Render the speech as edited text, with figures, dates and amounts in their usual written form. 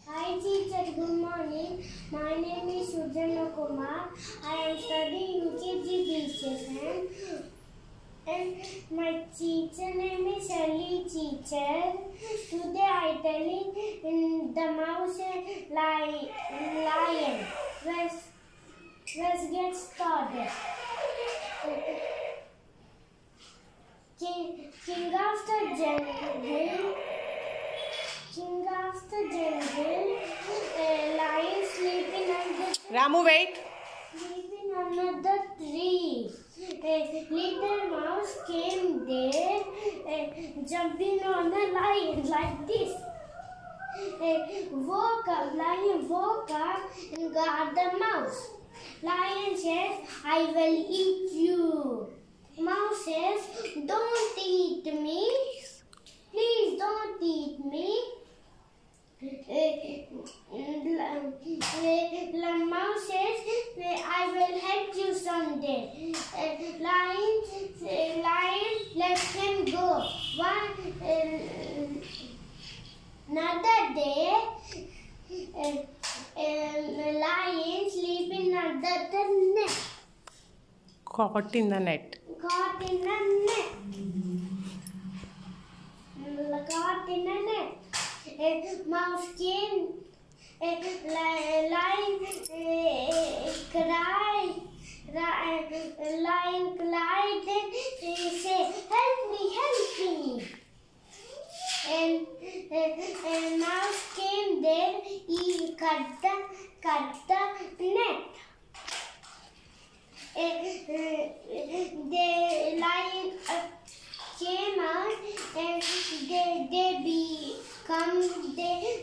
Hi teacher, good morning. My name is Sujan. I am studying UKG session and my teacher name is Ali teacher. Today I telling the mouse and lion. Let's get started. King of the jungle. King of the jungle, lion sleeping under Ramu, wait. sleeping under the tree. Little mouse came there, jumping on the lion like this. Lion woke up and got the mouse. Lion says, "I will eat you." Mouse says, "Don't eat me. Please don't eat me." Mouse says, "I will help you someday." Lion let him go. Another day, lion sleeping under the net. Caught in the net. Caught in the net. Caught in the net. Mouse came, lion cried, and he said, "Help me. And mouse came there, he cut the net. The lion came out and they